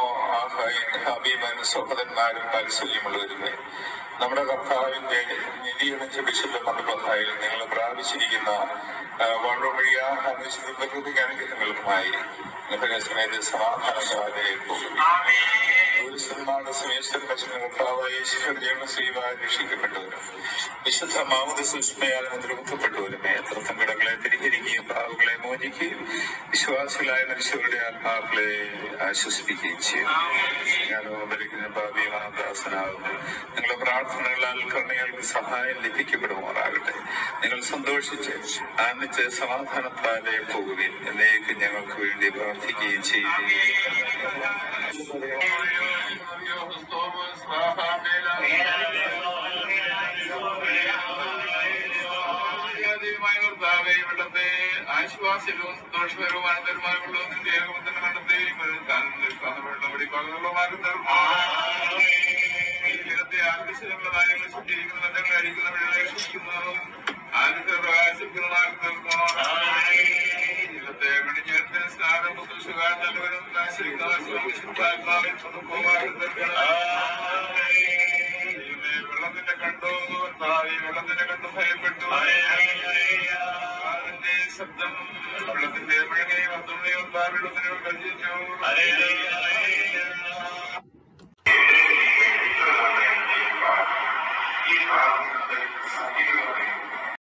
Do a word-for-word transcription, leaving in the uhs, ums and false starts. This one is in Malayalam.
അഭിമാന സഹോദരന്മാരും പരിശല്യമുള്ളവരുമേ, നമ്മുടെ കർത്താവിന്റെ നിധിയണിച്ച ബിഷപ്പ് മണ്ഡലത്തിൽ നിങ്ങൾ പ്രാപിച്ചിരിക്കുന്ന വള്ളമൊഴിയ പ്രകൃതി അനുഗ്രഹങ്ങൾക്കുമായി സമയത്ത് സമാധാനത്തോടെ രക്ഷിക്കപ്പെട്ടവരും വിശുദ്ധ മാമുദ സുഷ്മയാൽ മുദ്രമുഖപ്പെട്ടവരുമേ, എത്ര സങ്കടങ്ങളെ പരിഹരിക്കുകയും പാവങ്ങളെ മോചിക്കുകയും വിശ്വാസികളായ മനുഷ്യരുടെ ആത്മാക്കളെ ആശ്വസിപ്പിക്കുകയും ചെയ്യും. ഞാനോ ഭരിക്കുന്ന ഭാവിയാദാസനാകുന്നു. നിങ്ങളുടെ പ്രാർത്ഥനകളാൽ കരുണകൾക്ക് സഹായം ലഭിക്കപ്പെടുമാറാകട്ടെ. നിങ്ങൾ സന്തോഷിച്ച് ആനന്ദിച്ച് സമാധാനത്താലെ പോകുകയും എന്നേക്കും ഞങ്ങൾക്ക് വേണ്ടി പ്രാർത്ഥിക്കുകയും ചെയ്യും. ഇവിടത്തെ ആശ്വാസവും സന്തോഷകരവുമായ തരുമാനമുള്ളതും ദേഹത്തിന് കണ്ടെത്തുകയും ഇടത്തെ ആകർഷണമുള്ള കാര്യങ്ങൾ സൃഷ്ടിക്കുന്ന ബന്ധങ്ങൾ അടിക്കുന്ന വിളയെ സൃഷ്ടിക്കുന്നതും ആദ്യത്തെ പ്രകാശിക്കുന്നതാക്കി തീർക്കണം. ഇടത്തെ മണിഞ്ഞേരത്തിന് സ്നാനം പുതുസുകാർ നല്ലവരും ആശ്രയിക്കുന്നതാത്മാവിൽ സ്വന്തമാക്കി തീർക്കണം. വെള്ളത്തിന്റെ കണ്ടു ഭാവി വെള്ളത്തിന്റെ കണ്ടു ഭയപ്പെട്ടു. അതിന്റെ ശബ്ദം വെള്ളത്തിന്റെ മഴകയും അത്തുണയും വെള്ളത്തിനോട് ഗർജിച്ചു. ഈ